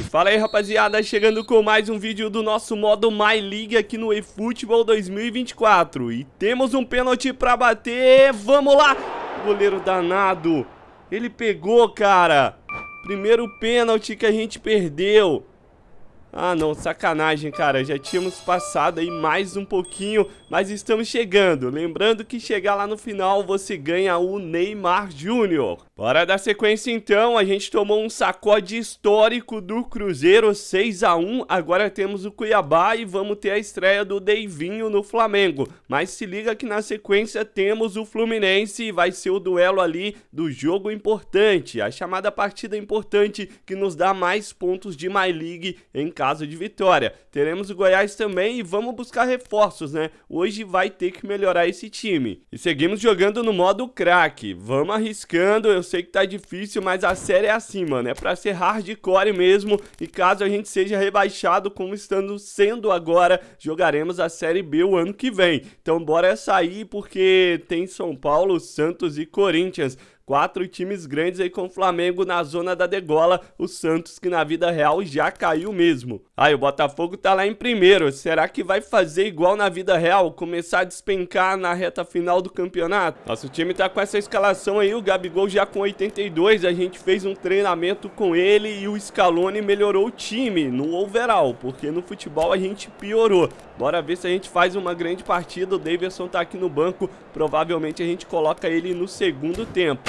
Fala aí, rapaziada, chegando com mais um vídeo do nosso modo My League aqui no eFootball 2024. E temos um pênalti pra bater, vamos lá! Goleiro danado, ele pegou, cara. Primeiro pênalti que a gente perdeu. Ah não, sacanagem, cara, já tínhamos passado aí mais um pouquinho, mas estamos chegando. Lembrando que chegar lá no final você ganha o Neymar Júnior. Bora dar sequência então, a gente tomou um sacode histórico do Cruzeiro 6 a 1, agora temos o Cuiabá e vamos ter a estreia do Deivinho no Flamengo. Mas se liga que na sequência temos o Fluminense e vai ser o duelo ali do jogo importante, a chamada partida importante que nos dá mais pontos de My League em caso de vitória. Teremos o Goiás também e vamos buscar reforços, né? Hoje vai ter que melhorar esse time. E seguimos jogando no modo craque. Vamos arriscando, eu sei que tá difícil, mas a série é assim, mano. É pra ser hardcore mesmo. E caso a gente seja rebaixado, como estamos sendo agora, jogaremos a Série B o ano que vem. Então bora sair porque tem São Paulo, Santos e Corinthians. 4 times grandes aí com o Flamengo na zona da degola, o Santos que na vida real já caiu mesmo. Aí o Botafogo tá lá em primeiro, será que vai fazer igual na vida real, começar a despencar na reta final do campeonato? Nosso time tá com essa escalação aí, o Gabigol já com 82, a gente fez um treinamento com ele e o Scaloni melhorou o time no overall, porque no futebol a gente piorou. Bora ver se a gente faz uma grande partida, o Davidson tá aqui no banco, provavelmente a gente coloca ele no segundo tempo.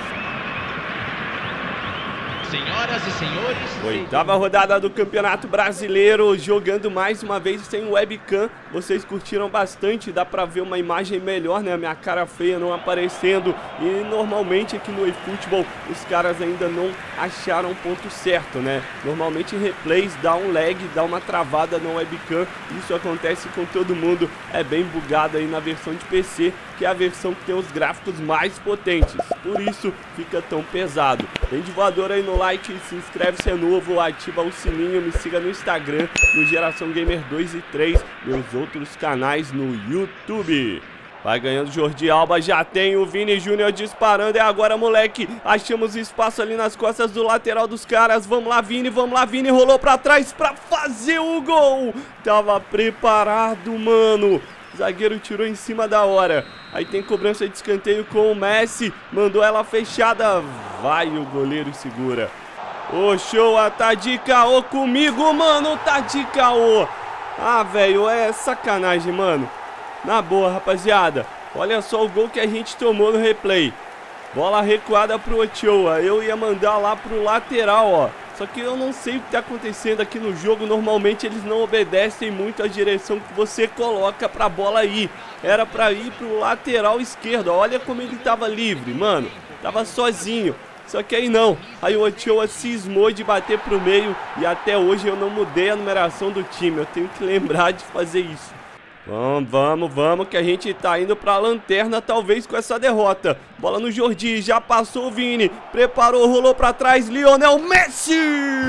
Senhoras e senhores, Oitava rodada do Campeonato Brasileiro, jogando mais uma vez sem webcam. Vocês curtiram bastante, dá pra ver uma imagem melhor, né? A minha cara feia não aparecendo. E normalmente aqui no eFootball os caras ainda não acharam o ponto certo, né? Normalmente em replays dá um lag, dá uma travada na webcam. Isso acontece com todo mundo, é bem bugado aí na versão de PC, que é a versão que tem os gráficos mais potentes. Por isso fica tão pesado. Vem de voador aí no like, se inscreve se é novo, ativa o sininho, me siga no Instagram, no Geração Gamer 2 e 3, meus outros canais no YouTube. Vai ganhando Jordi Alba, já tem o Vini Júnior disparando, é agora, moleque. Achamos espaço ali nas costas do lateral dos caras. Vamos lá, Vini, rolou pra trás pra fazer o gol. Tava preparado, mano. O zagueiro tirou em cima da hora. Aí tem cobrança de escanteio com o Messi. Mandou ela fechada. Vai, o goleiro segura. Ô, show, tá de caô comigo, mano. Tá de caô. Ah, velho, é sacanagem, mano. Na boa, rapaziada. Olha só o gol que a gente tomou no replay. Bola recuada pro Ochoa. Eu ia mandar lá pro lateral, ó. Só que eu não sei o que tá acontecendo aqui no jogo. Normalmente eles não obedecem muito a direção que você coloca pra bola ir. Era pra ir pro lateral esquerdo. Olha como ele tava livre, mano. Tava sozinho. Só que aí não. Aí o Ochoa cismou de bater pro meio. E até hoje eu não mudei a numeração do time. Eu tenho que lembrar de fazer isso. Vamos, que a gente tá indo pra lanterna, talvez com essa derrota. Bola no Jordi, já passou o Vini, preparou, rolou pra trás, Lionel Messi!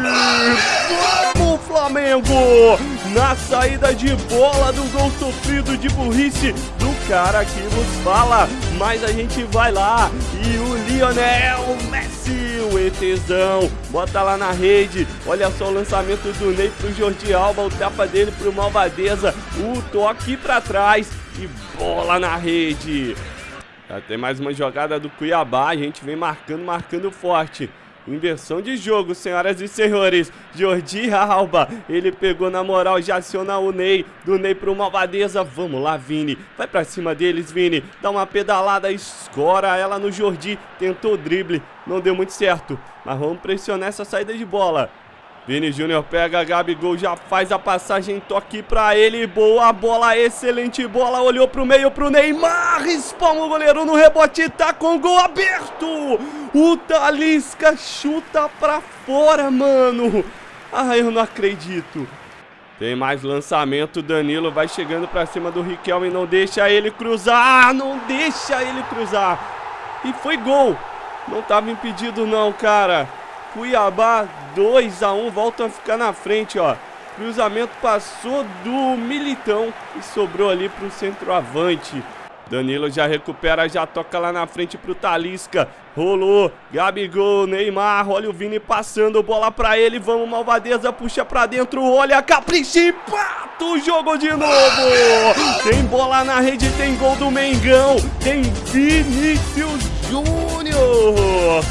Vamos, Flamengo! Na saída de bola do gol sofrido de burrice do cara que nos fala. Mas a gente vai lá e o Lionel Messi, o ETzão, bota lá na rede. Olha só o lançamento do Ney pro Jordi Alba, o tapa dele pro Malvadeza, o toque pra trás e bola na rede. Já tem mais uma jogada do Cuiabá, a gente vem marcando forte. Inversão de jogo, senhoras e senhores. Jordi Alba, ele pegou na moral, já aciona o Ney. Do Ney pro Malvadeza, vamos lá, Vini. Vai pra cima deles, Vini. Dá uma pedalada, escora ela no Jordi. Tentou o drible, não deu muito certo. Mas vamos pressionar essa saída de bola. Vini Júnior pega, Gabigol já faz a passagem, toque pra ele, boa bola, excelente bola, olhou pro meio pro Neymar, espalma o goleiro no rebote, tá com o gol aberto, o Talisca chuta pra fora, mano, ah, eu não acredito. Tem mais lançamento, Danilo vai chegando pra cima do Riquelme, não deixa ele cruzar, e foi gol, não tava impedido não, cara. Cuiabá 2 a 1, voltam a ficar na frente, ó. Cruzamento passou do Militão e sobrou ali pro centroavante. Danilo já recupera, já toca lá na frente pro Talisca. Rolou, Gabigol, Neymar, olha o Vini passando, bola pra ele, vamos Malvadeza, puxa pra dentro, olha, capricha, empata o jogo de novo. Tem bola na rede, tem gol do Mengão, tem Vinícius Júnior.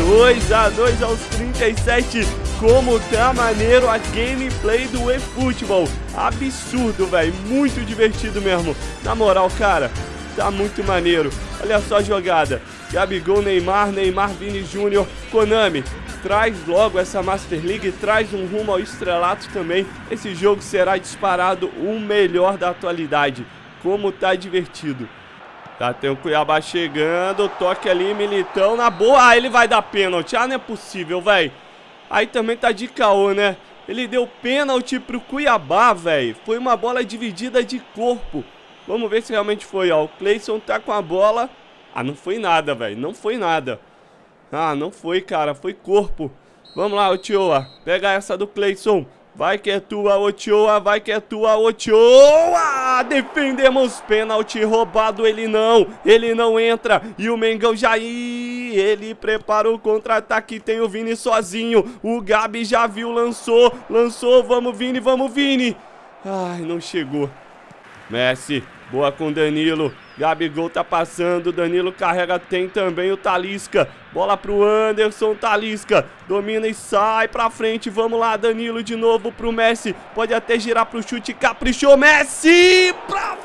2-2 aos 37. Como tá maneiro a gameplay do eFootball. Absurdo, velho, muito divertido mesmo. Na moral, cara, tá muito maneiro. Olha só a jogada. Gabigol, Neymar, Vini Júnior. Konami, traz logo essa Master League, traz um rumo ao estrelato também. Esse jogo será disparado o melhor da atualidade. Como tá divertido. Tá, tem o Cuiabá chegando, toque ali, Militão na boa. Ah, ele vai dar pênalti. Ah, não é possível, velho. Aí também tá de caô, né? Ele deu pênalti pro Cuiabá, velho. Foi uma bola dividida de corpo. Vamos ver se realmente foi, ó. O Cleison tá com a bola. Ah, não foi nada, velho. Não foi nada. Ah, não foi, cara. Foi corpo. Vamos lá, Ochoa. Pega essa do Cleison. Vai que é tua, Ochoa. Vai que é tua, Ochoa. Defendemos pênalti roubado. Ele não entra. E o Mengão já ele prepara o contra-ataque. Tem o Vini sozinho. O Gabi já viu, lançou. Vamos, Vini. Ai, não chegou. Messi, boa com Danilo. Gabigol tá passando, Danilo carrega, tem também o Talisca. Bola pro Anderson, Talisca domina e sai pra frente. Vamos lá, Danilo de novo pro Messi. Pode até girar pro chute, caprichou, Messi pra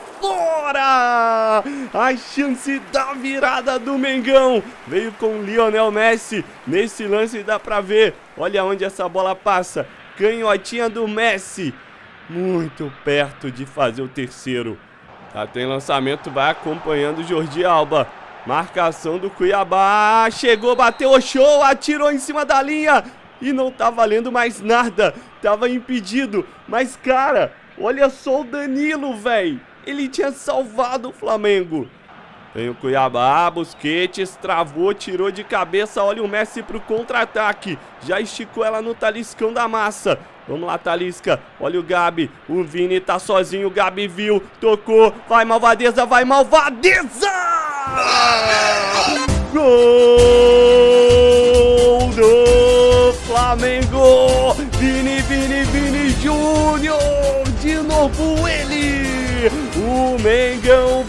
fora! A chance da virada do Mengão veio com o Lionel Messi. Nesse lance dá pra ver, olha onde essa bola passa. Canhotinha do Messi. Muito perto de fazer o terceiro. Tá, tem lançamento, vai acompanhando o Jordi Alba. Marcação do Cuiabá. Chegou, bateu o show, atirou em cima da linha. E não tá valendo mais nada. Tava impedido. Mas, cara, olha só o Danilo, velho. Ele tinha salvado o Flamengo. Tem o Cuiabá, Busquets, travou, tirou de cabeça. Olha o Messi pro contra-ataque. Já esticou ela no Taliscão da massa. Vamos lá, Talisca. Olha o Gabi. O Vini tá sozinho. O Gabi viu. Tocou. Vai, Malvadeza. Vai, Malvadeza! Gol do Flamengo! Vini Júnior! De novo ele! O Mengão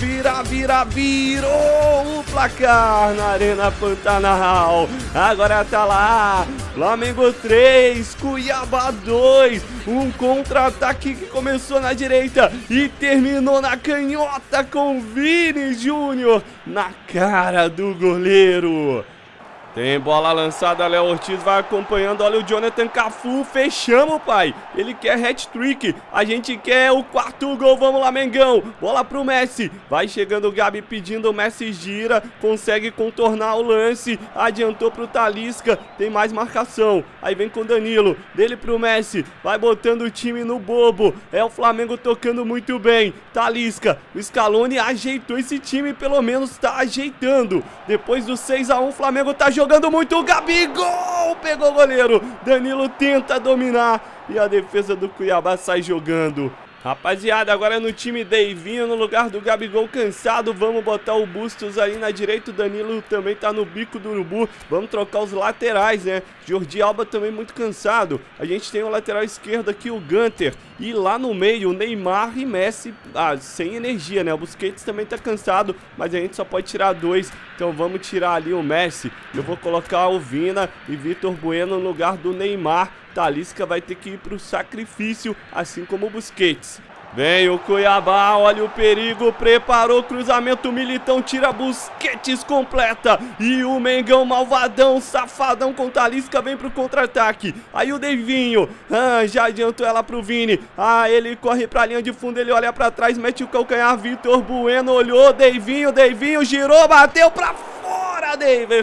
virou o placar na Arena Pantanal. Agora tá lá, Flamengo 3, Cuiabá 2. Um contra-ataque que começou na direita e terminou na canhota com Vini Júnior na cara do goleiro. Tem bola lançada, Léo Ortiz vai acompanhando, olha o Jonathan Cafu, fechamos, pai. Ele quer hat-trick, a gente quer o quarto gol, vamos lá, Mengão. Bola pro Messi, vai chegando o Gabi pedindo, o Messi gira, consegue contornar o lance, adiantou pro Talisca, tem mais marcação. Aí vem com o Danilo, dele pro Messi, vai botando o time no bobo. É o Flamengo tocando muito bem, Talisca, o Scaloni ajeitou esse time, pelo menos tá ajeitando. Depois do 6-1, o Flamengo tá jogando muito, o Gabigol pegou o goleiro, Danilo tenta dominar e a defesa do Cuiabá sai jogando. Rapaziada, agora no time Deivinho no lugar do Gabigol cansado, vamos botar o Bustos aí na direita, o Danilo também tá no bico do urubu, vamos trocar os laterais, né? Jordi Alba também muito cansado, a gente tem o lateral esquerdo aqui, o Gunter, e lá no meio o Neymar e Messi, sem energia, né? O Busquets também tá cansado, mas a gente só pode tirar dois, então vamos tirar ali o Messi, eu vou colocar o Vina e Vitor Bueno no lugar do Neymar. Talisca vai ter que ir pro sacrifício, assim como o Busquets. Vem o Cuiabá, olha o perigo, preparou o cruzamento, Militão tira, Busquets completa. E o Mengão malvadão, safadão com Talisca, vem pro contra-ataque. Aí o Deivinho, já adiantou ela pro Vini. Ele corre pra linha de fundo, ele olha pra trás, mete o calcanhar, Vitor Bueno olhou, Deivinho girou, bateu pra fora,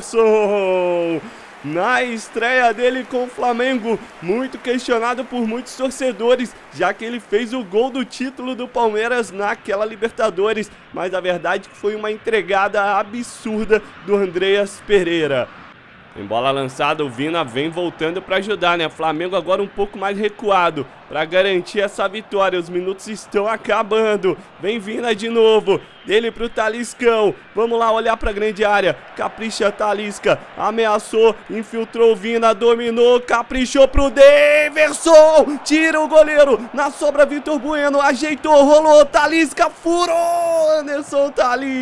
Daverson. Na estreia dele com o Flamengo, muito questionado por muitos torcedores, já que ele fez o gol do título do Palmeiras naquela Libertadores, mas a verdade é que foi uma entregada absurda do Andreas Pereira. Tem bola lançada, o Vina vem voltando para ajudar, né? Flamengo agora um pouco mais recuado para garantir essa vitória. Os minutos estão acabando. Vem Vina de novo. Dele pro Taliscão. Vamos lá olhar para a grande área. Capricha Talisca. Ameaçou, infiltrou o Vina, dominou, caprichou pro Daverson. Tira o goleiro. Na sobra Vitor Bueno. Ajeitou, rolou. Talisca furou. Anderson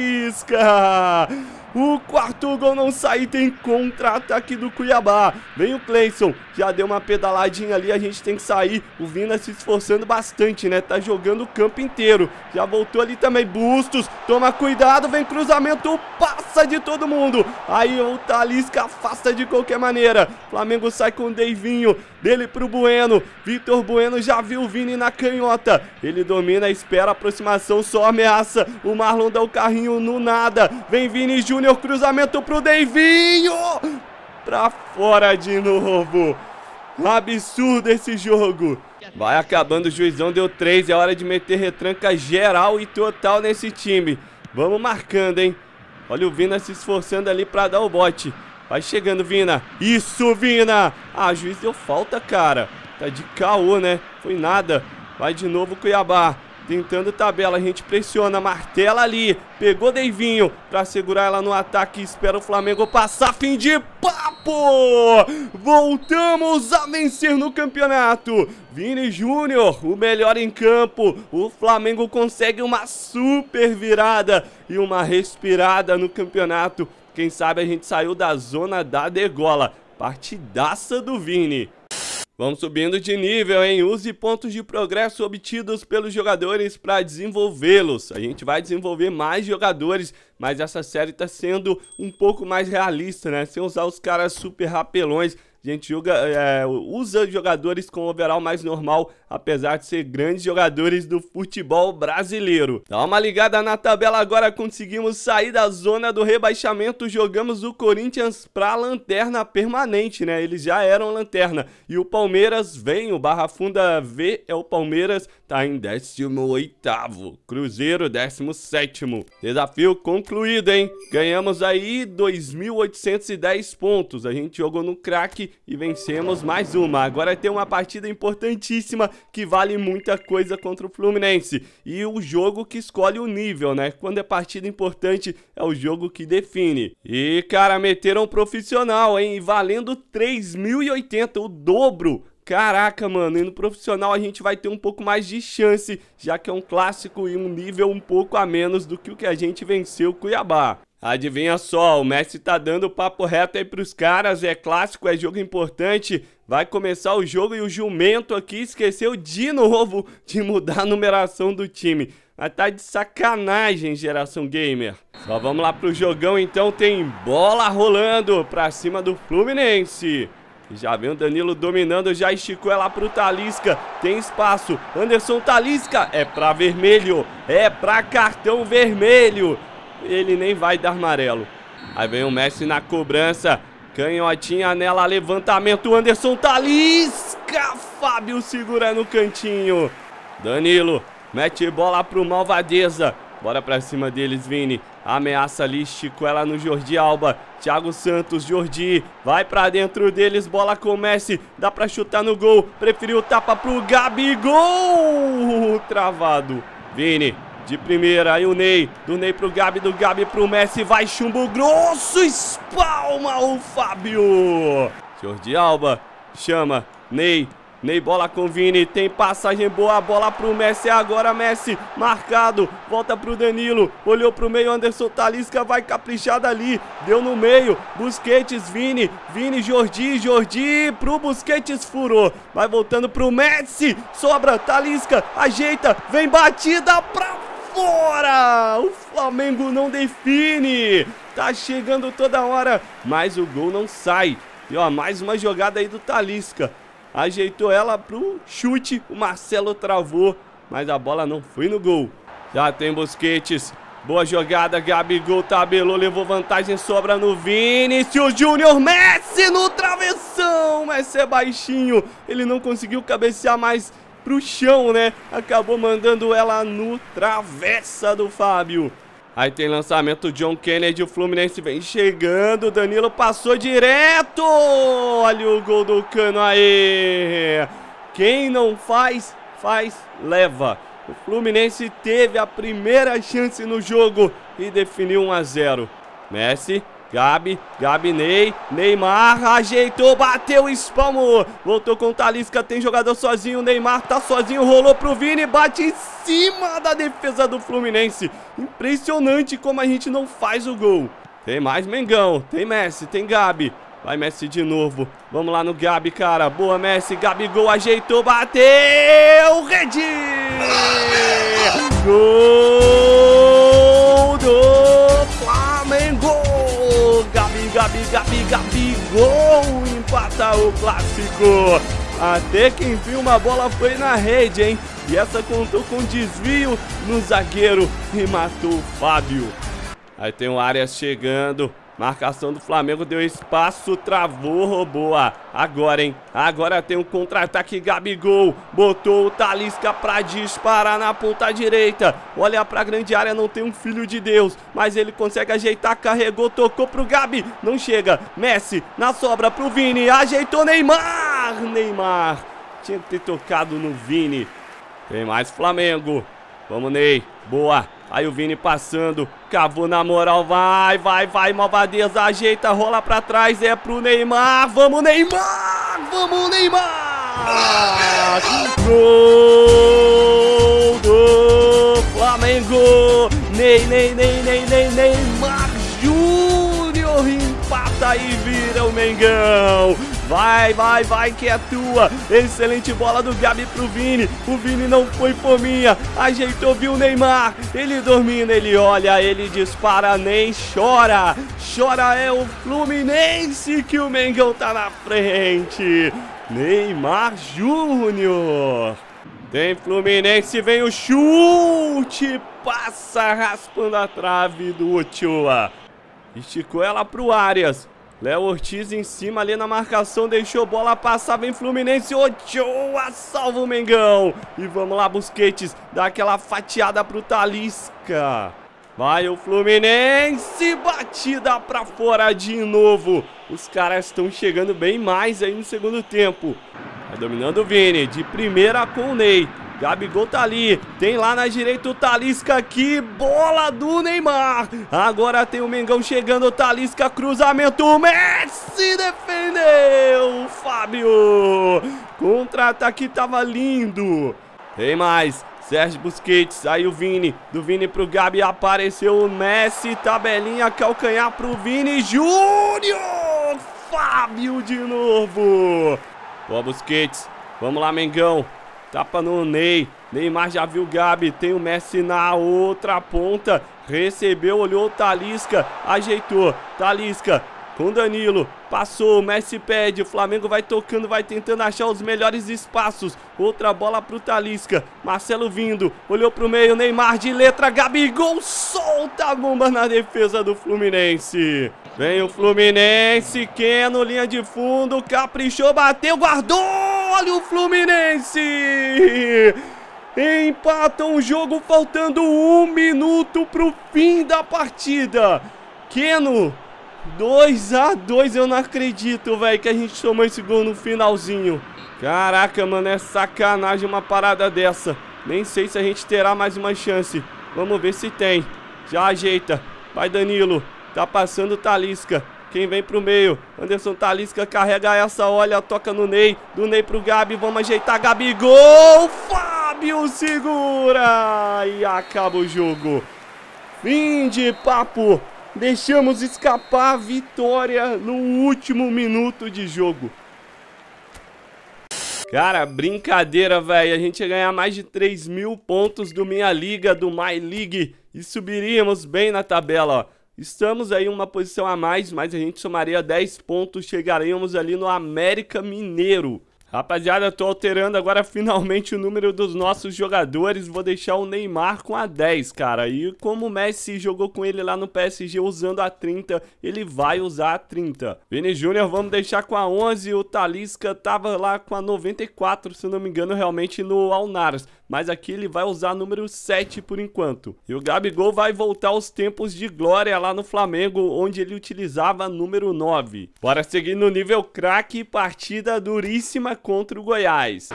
Talisca. O quarto gol não sai, tem contra-ataque do Cuiabá. Vem o Cleison, já deu uma pedaladinha ali, a gente tem que sair. O Vina se esforçando bastante, né? Tá jogando o campo inteiro. Já voltou ali também, Bustos, toma cuidado, vem cruzamento, passa de todo mundo. Aí o Talisca afasta de qualquer maneira. Flamengo sai com o Deivinho, dele pro Bueno. Vitor Bueno já viu o Vini na canhota. Ele domina, espera a aproximação, só ameaça. O Marlon dá o carrinho no nada. Vem Vini Júnior, cruzamento pro Deivinho. Pra fora de novo. Absurdo esse jogo. Vai acabando, o juizão deu 3. É hora de meter retranca geral e total nesse time. Vamos marcando, hein. Olha o Vina se esforçando ali pra dar o bote. Vai chegando, Vina. Isso, Vina. Ah, juiz deu falta, cara. Tá de caô, né? Foi nada. Vai de novo o Cuiabá. Tentando tabela, a gente pressiona, martela ali. Pegou Deivinho pra segurar ela no ataque. Espera o Flamengo passar, fim de papo. Voltamos a vencer no campeonato. Vini Júnior, o melhor em campo. O Flamengo consegue uma super virada e uma respirada no campeonato. Quem sabe a gente saiu da zona da degola. Partidaça do Vini. Vamos subindo de nível, hein? Use pontos de progresso obtidos pelos jogadores para desenvolvê-los. A gente vai desenvolver mais jogadores, mas essa série tá sendo um pouco mais realista, né? Sem usar os caras super rapelões. A gente usa jogadores com overall mais normal, apesar de ser grandes jogadores do futebol brasileiro. Dá uma ligada na tabela agora, conseguimos sair da zona do rebaixamento, jogamos o Corinthians pra lanterna permanente, né? Eles já eram lanterna. E o Palmeiras vem, o Barra Funda V é o Palmeiras, tá em 18º. Cruzeiro, 17º. Desafio concluído, hein? Ganhamos aí 2.810 pontos. A gente jogou no craque e vencemos mais uma. Agora tem uma partida importantíssima que vale muita coisa contra o Fluminense. E o jogo que escolhe o nível, né? Quando é partida importante, é o jogo que define. E, cara, meteram um profissional, hein? Valendo 3.080, o dobro. Caraca, mano, e no profissional a gente vai ter um pouco mais de chance, já que é um clássico e um nível um pouco a menos do que o que a gente venceu o Cuiabá. Adivinha só, o Messi tá dando papo reto aí pros caras, é clássico, é jogo importante, vai começar o jogo e o jumento aqui esqueceu de novo de mudar a numeração do time. Mas tá de sacanagem, geração gamer. Só vamos lá pro jogão então, tem bola rolando pra cima do Fluminense. Já vem o Danilo dominando, já esticou ela pro Talisca, tem espaço, Anderson Talisca, é pra vermelho, é pra cartão vermelho. Ele nem vai dar amarelo. Aí vem o Messi na cobrança. Canhotinha nela, levantamento. Anderson Talisca. Fábio segura no cantinho. Danilo mete bola pro Malvadeza. Bora pra cima deles, Vini. Ameaça ali, esticou ela no Jordi Alba. Thiago Santos, Jordi. Vai pra dentro deles, bola com o Messi. Dá pra chutar no gol. Preferiu tapa pro Gabigol. Travado. Vini. De primeira, aí o Ney, do Ney pro Gabi, do Gabi pro Messi, vai chumbo grosso, espalma o Fábio. Jordi Alba, chama, Ney, bola com o Vini, tem passagem boa, bola pro Messi, agora Messi, marcado, volta pro Danilo, olhou pro meio, Anderson Talisca, vai caprichar dali, deu no meio, Busquets, Vini, Jordi, pro Busquets, furou, vai voltando pro Messi, sobra, Talisca, ajeita, vem batida pra fora! O Flamengo não define! Tá chegando toda hora, mas o gol não sai. E ó, mais uma jogada aí do Talisca. Ajeitou ela pro chute, o Marcelo travou, mas a bola não foi no gol. Já tem Busquets. Boa jogada, Gabigol tabelou, levou vantagem, sobra no Vinícius Júnior, Messi no travessão! Messi é baixinho, ele não conseguiu cabecear mais pro chão, né? Acabou mandando ela no travessa do Fábio. Aí tem lançamento, John Kennedy, o Fluminense vem chegando, Danilo passou direto, olha o gol do Cano aí. Quem não faz, leva. O Fluminense teve a primeira chance no jogo e definiu 1 a 0. Messi, Gabi, Ney, Neymar, ajeitou, bateu, espalmou, voltou com o Talisca, tem jogador sozinho, Neymar tá sozinho, rolou pro Vini, bate em cima da defesa do Fluminense. Impressionante como a gente não faz o gol. Tem mais Mengão, tem Messi, tem Gabi. Vai Messi de novo, vamos lá no Gabi, cara, boa Messi, Gabigol ajeitou, bateu, rede! Gol do Flamengo! Gabigol empata o clássico. Até que enfim uma bola foi na rede, hein? E essa contou com desvio no zagueiro e matou o Fábio. Aí tem o Arias chegando. Marcação do Flamengo, deu espaço, travou, roubou. Agora, hein? Agora tem um contra-ataque, Gabigol. Botou o Talisca pra disparar na ponta direita. Olha pra grande área, não tem um filho de Deus. Mas ele consegue ajeitar, carregou, tocou pro Gabi. Não chega. Messi na sobra pro Vini. Ajeitou Neymar. Neymar. Tinha que ter tocado no Vini. Tem mais Flamengo. Vamos, Ney. Boa. Aí o Vini passando, cavou na moral, vai, malvadeza, ajeita, rola pra trás, é pro Neymar, vamos Neymar, gol do Flamengo, Neymar Júnior empata e vira o Mengão. Vai, que é tua. Excelente bola do Gabi pro Vini. O Vini não foi fominha. Ajeitou, viu o Neymar. Ele domina, ele olha, ele dispara, nem chora. Chora é o Fluminense que o Mengão tá na frente. Neymar Júnior. Tem Fluminense, vem o chute. Passa raspando a trave do Ochoa. Esticou ela pro Arias. Léo Ortiz em cima ali na marcação, deixou bola passar, vem Fluminense, Ochoa salva o Mengão. E vamos lá, Busquets, dá aquela fatiada pro Talisca. Vai o Fluminense, batida pra fora de novo. Os caras estão chegando bem mais aí no segundo tempo. Vai dominando o Vini, de primeira com o Ney. Gabigol tá ali, tem lá na direita o Talisca aqui, bola do Neymar. Agora tem o Mengão chegando, o Talisca, cruzamento, Messi defendeu, Fábio. Contra-ataque tava lindo. Tem mais, Sérgio Busquets, aí o Vini, do Vini pro Gabi, apareceu o Messi, tabelinha, calcanhar pro Vini Júnior. Fábio de novo. Boa, Busquets, vamos lá, Mengão. Tapa no Ney, Neymar já viu o Gabi, tem o Messi na outra ponta, recebeu, olhou o Talisca, ajeitou, Talisca com Danilo, passou, o Messi pede, o Flamengo vai tocando, vai tentando achar os melhores espaços, outra bola pro Talisca, Marcelo vindo, olhou pro meio, Neymar de letra, Gabigol solta a bomba na defesa do Fluminense. Vem o Fluminense, Keno, linha de fundo, caprichou, bateu, guardou, olha o Fluminense! Empatam o jogo, faltando 1 minuto pro fim da partida. Keno, 2 a 2, eu não acredito, velho, que a gente tomou esse gol no finalzinho. Caraca, mano, é sacanagem uma parada dessa. Nem sei se a gente terá mais uma chance. Vamos ver se tem. Já ajeita, vai Danilo. Tá passando o Talisca. Quem vem pro meio? Anderson Talisca carrega essa, olha, toca no Ney. Do Ney pro Gabi, vamos ajeitar. Gabigol! Fábio segura! E acaba o jogo. Fim de papo. Deixamos escapar a vitória no último minuto de jogo. Cara, brincadeira, velho. A gente ia ganhar mais de 3.000 pontos do Minha Liga, do My League. E subiríamos bem na tabela, ó. Estamos aí uma posição a mais, mas a gente somaria 10 pontos, chegaríamos ali no América Mineiro. Rapaziada, tô alterando agora finalmente o número dos nossos jogadores. Vou deixar o Neymar com a 10, cara. E como o Messi jogou com ele lá no PSG usando a 30, ele vai usar a 30. Vini Júnior vamos deixar com a 11. O Talisca tava lá com a 94, se não me engano, realmente no Al Nassr. Mas aqui ele vai usar número 7 por enquanto. E o Gabigol vai voltar aos tempos de glória lá no Flamengo, onde ele utilizava número 9. Bora seguir no nível craque, partida duríssima contra o Goiás.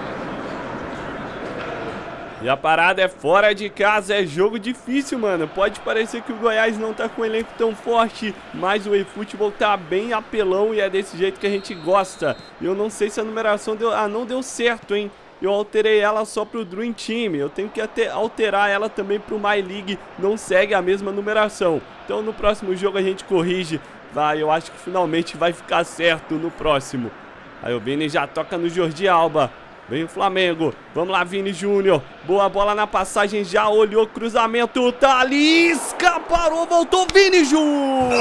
E a parada é fora de casa, é jogo difícil, mano. Pode parecer que o Goiás não tá com um elenco tão forte, mas o eFootball tá bem apelão e é desse jeito que a gente gosta. Eu não sei se a numeração não deu certo, hein? Eu alterei ela só pro Dream Team, eu tenho que alterar ela também pro My League, não segue a mesma numeração. Então no próximo jogo a gente corrige, eu acho que finalmente vai ficar certo no próximo. Aí o Vini já toca no Jordi Alba, vem o Flamengo, vamos lá Vini Júnior, boa bola na passagem, já olhou, cruzamento, Talisca, parou, voltou Vini Júnior,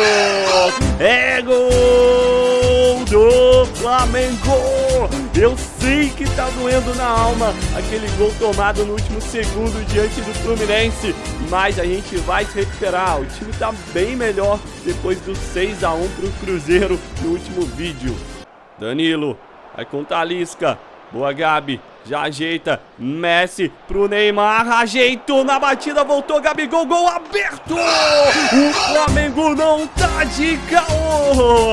é gol do Flamengo! Eu sei que tá doendo na alma aquele gol tomado no último segundo diante do Fluminense, mas a gente vai se recuperar. O time tá bem melhor depois do 6 a 1 pro Cruzeiro no último vídeo. Danilo, vai com Talisca, boa Gabi, já ajeita, Messi pro Neymar, ajeitou na batida, voltou Gabigol, gol aberto! O Flamengo não tá de caô!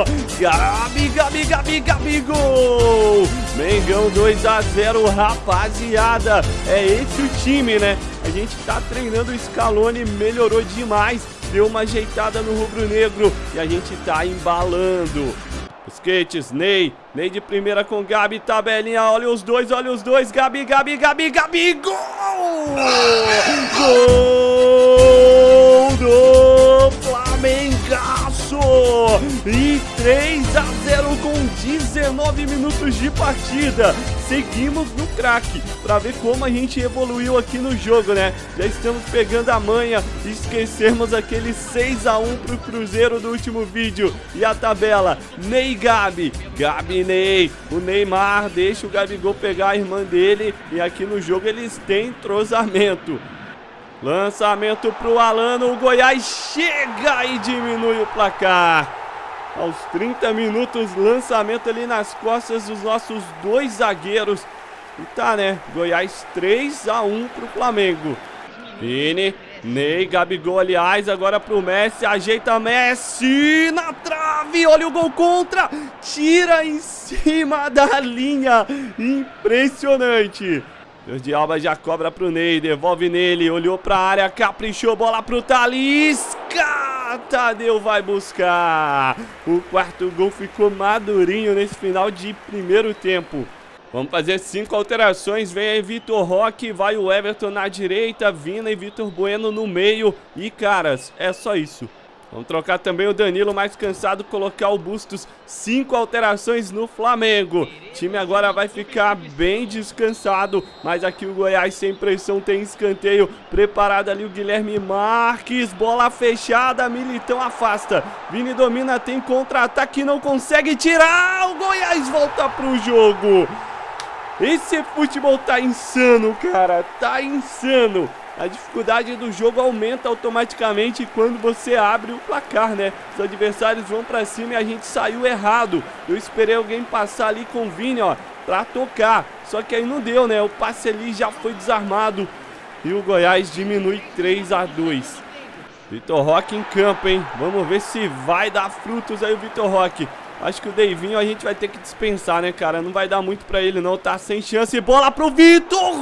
Gabigol! Mengão 2 a 0, rapaziada, é esse o time, né? A gente tá treinando o Scaloni, melhorou demais, deu uma ajeitada no rubro-negro e a gente tá embalando. Busquets, Ney de primeira com Gabi, tabelinha, olha os dois, Gabi, gol! Gol do Flamengaço! E 3 a 0 com 19 minutos de partida. Seguimos no craque, pra ver como a gente evoluiu aqui no jogo, né? Já estamos pegando a manha, esquecemos aquele 6 a 1 pro Cruzeiro do último vídeo. E a tabela, Ney, Gabi, Ney, o Neymar deixa o Gabigol pegar a irmã dele. E aqui no jogo eles têm entrosamento. Lançamento pro Alano, o Goiás chega e diminui o placar. Aos 30 minutos, lançamento ali nas costas dos nossos dois zagueiros. E tá, né? Goiás 3 a 1 pro Flamengo. Vini, Ney, Gabigol, aliás, agora pro Messi. Ajeita Messi na trave. Olha o gol contra. Tira em cima da linha. Impressionante. Jordi Alba já cobra pro Ney. Devolve nele. Olhou pra área. Caprichou. Bola pro Talisca. Tadeu vai buscar. O quarto gol ficou madurinho nesse final de primeiro tempo. Vamos fazer 5 alterações. Vem aí Vitor Roque, vai o Everton na direita, Vina e Vitor Bueno no meio. E caras, é só isso. Vamos trocar também o Danilo mais cansado, colocar o Bustos. 5 alterações no Flamengo. O time agora vai ficar bem descansado. Mas aqui o Goiás sem pressão, tem escanteio. Preparado ali o Guilherme Marques. Bola fechada, Militão afasta. Vini domina, tem contra-ataque, não consegue tirar. O Goiás volta pro jogo. Esse futebol tá insano, cara. Tá insano. A dificuldade do jogo aumenta automaticamente quando você abre o placar, né? Os adversários vão pra cima e a gente saiu errado. Eu esperei alguém passar ali com o Vini, ó, pra tocar. Só que aí não deu, né? O passe ali já foi desarmado. E o Goiás diminui 3 a 2. Vitor Roque em campo, hein? Vamos ver se vai dar frutos aí o Vitor Roque. Acho que o Deivinho a gente vai ter que dispensar, né, cara? Não vai dar muito pra ele, não. Tá sem chance. Bola pro Vitor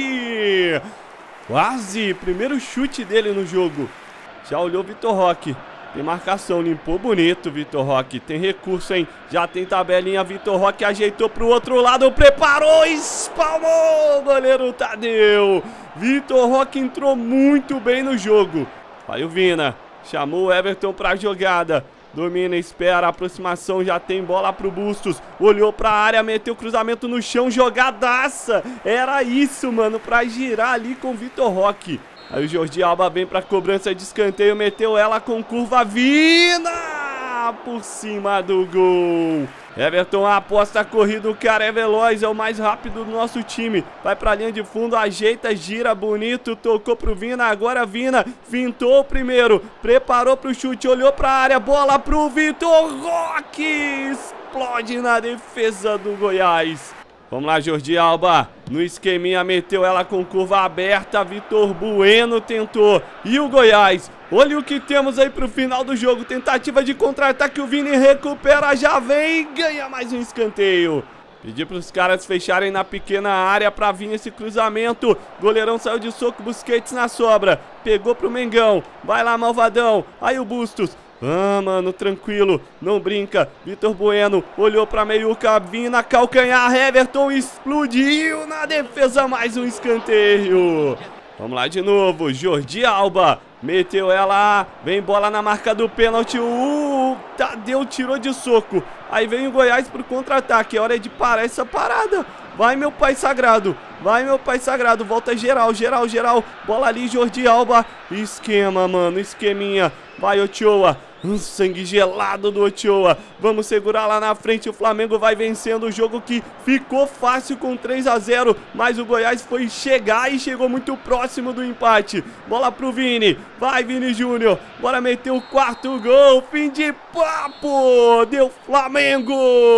Roque! Quase! Primeiro chute dele no jogo. Já olhou o Vitor Roque. Tem marcação, limpou bonito, Vitor Roque. Tem recurso, hein? Já tem tabelinha, Vitor Roque ajeitou pro outro lado, preparou, espalmou! Goleiro Tadeu. Vitor Roque entrou muito bem no jogo. Vai o Vina. Chamou o Everton pra jogada. Domina, espera, aproximação, já tem bola pro Bustos. Olhou pra área, meteu cruzamento no chão, jogadaça. Era isso, mano, pra girar ali com o Vitor Roque. Aí o Jordi Alba vem pra cobrança de escanteio, meteu ela com curva, Vina por cima do gol. Everton aposta a corrida, o cara é veloz, é o mais rápido do nosso time. Vai pra linha de fundo, ajeita, gira bonito, tocou pro Vina, agora Vina fintou o primeiro, preparou pro chute, olhou pra área, bola pro Vitor Roque, explode na defesa do Goiás. Vamos lá, Jordi Alba, no esqueminha, meteu ela com curva aberta, Vitor Bueno tentou, e o Goiás, olha o que temos aí pro final do jogo, tentativa de contra-ataque, o Vini recupera, já vem, ganha mais um escanteio. Pedi para os caras fecharem na pequena área para vir esse cruzamento, goleirão saiu de soco, Busquets na sobra, pegou pro Mengão, vai lá Malvadão, aí o Bustos. Ah, mano, tranquilo, não brinca. Vitor Bueno olhou pra meiuca, Vina, calcanhar, Everton explodiu na defesa, mais um escanteio. Vamos lá de novo, Jordi Alba meteu ela, vem bola na marca do pênalti, Tadeu tirou de soco. Aí vem o Goiás pro contra-ataque, é hora de parar essa parada. Vai, meu pai sagrado, vai, meu pai sagrado, volta geral, geral, geral. Bola ali, Jordi Alba, esquema, mano, esqueminha. Vai, Ochoa, sangue gelado do Ochoa. Vamos segurar lá na frente, o Flamengo vai vencendo o jogo que ficou fácil com 3-0. Mas o Goiás foi chegar e chegou muito próximo do empate. Bola pro Vini, vai Vini Júnior, bora meter o quarto gol, fim de papo, deu Flamengo!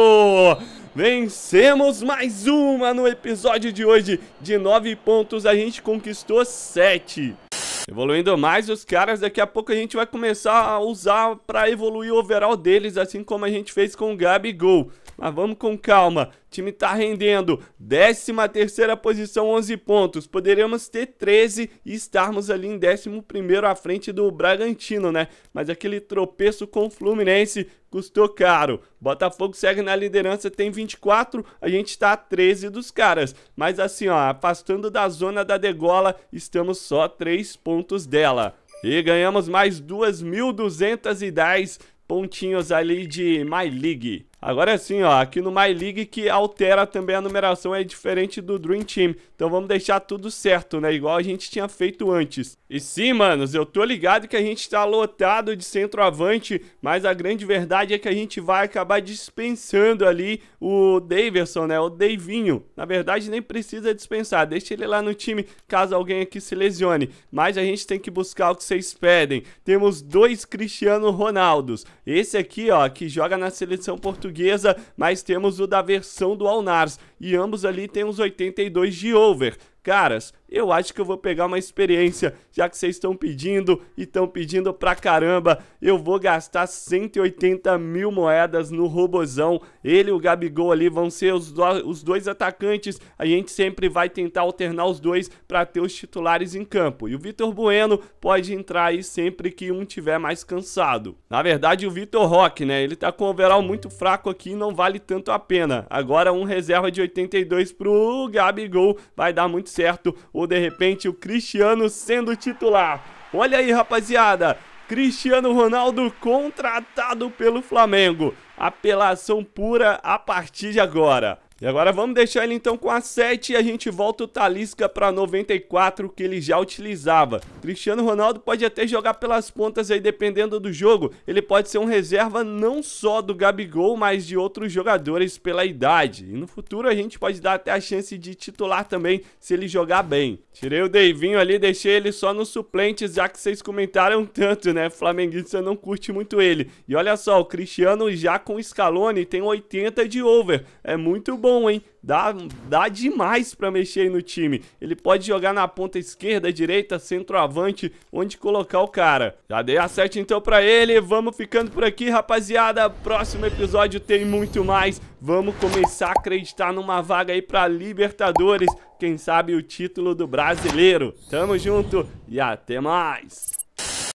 Vencemos mais uma no episódio de hoje. De 9 pontos a gente conquistou 7. Evoluindo mais os caras, daqui a pouco a gente vai começar a usar para evoluir o overall deles, assim como a gente fez com o Gabigol. Mas vamos com calma, o time tá rendendo, 13ª posição, 11 pontos, poderíamos ter 13 e estarmos ali em 11º à frente do Bragantino, né? Mas aquele tropeço com o Fluminense custou caro. Botafogo segue na liderança, tem 24, a gente tá a 13 dos caras. Mas assim, ó, afastando da zona da degola, estamos só 3 pontos dela. E ganhamos mais 2.210 pontinhos ali de My League. Agora sim, ó, aqui no My League que altera também a numeração, é diferente do Dream Team. Então vamos deixar tudo certo, né? Igual a gente tinha feito antes. E sim, manos, eu tô ligado que a gente tá lotado de centroavante, mas a grande verdade é que a gente vai acabar dispensando ali o Daverson, né? O Davinho. Na verdade, nem precisa dispensar. Deixa ele lá no time caso alguém aqui se lesione. Mas a gente tem que buscar o que vocês pedem. Temos 2 Cristiano Ronaldos. Esse aqui, ó, que joga na seleção portuguesa, mas temos o da versão do Al Nassr. E ambos ali tem uns 82 de over. Caras, eu acho que eu vou pegar uma experiência, já que vocês estão pedindo e estão pedindo pra caramba. Eu vou gastar 180 mil moedas no robozão. Ele e o Gabigol ali vão ser os dois atacantes. A gente sempre vai tentar alternar os dois pra ter os titulares em campo. E o Vitor Bueno pode entrar aí sempre que um tiver mais cansado. Na verdade, o Vitor Roque, né? Ele tá com um overall muito fraco aqui e não vale tanto a pena. Agora um reserva de 82 pro Gabigol vai dar muito certo. Ou de repente o Cristiano sendo titular. Olha aí, rapaziada, Cristiano Ronaldo contratado pelo Flamengo. Apelação pura a partir de agora. E agora vamos deixar ele então com a 7 e a gente volta o Talisca para 94 que ele já utilizava. Cristiano Ronaldo pode até jogar pelas pontas aí dependendo do jogo. Ele pode ser um reserva não só do Gabigol, mas de outros jogadores pela idade. E no futuro a gente pode dar até a chance de titular também se ele jogar bem. Tirei o Davinho ali, deixei ele só nos suplentes, já que vocês comentaram tanto, né? Flamenguista não curte muito ele. E olha só, o Cristiano já com o Scaloni tem 80 de over. É muito bom, hein? Dá demais pra mexer aí no time. Ele pode jogar na ponta esquerda, direita, centroavante, onde colocar o cara. Já dei a 7 então pra ele. Vamos ficando por aqui, rapaziada. Próximo episódio tem muito mais. Vamos começar a acreditar numa vaga aí pra Libertadores. Quem sabe o título do brasileiro. Tamo junto e até mais.